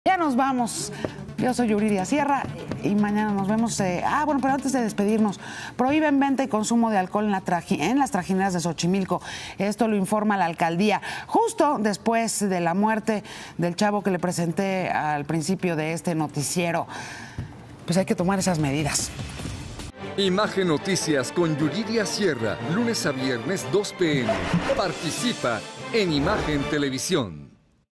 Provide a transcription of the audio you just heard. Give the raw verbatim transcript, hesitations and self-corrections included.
Ya nos vamos. Yo soy Yuridia Sierra y mañana nos vemos. Eh, ah, bueno, pero antes de despedirnos, prohíben venta y consumo de alcohol en, la traji, en las trajineras de Xochimilco. Esto lo informa la alcaldía. Justo después de la muerte del chavo que le presenté al principio de este noticiero, pues hay que tomar esas medidas. Imagen Noticias con Yuridia Sierra, lunes a viernes dos p m Participa en Imagen Televisión.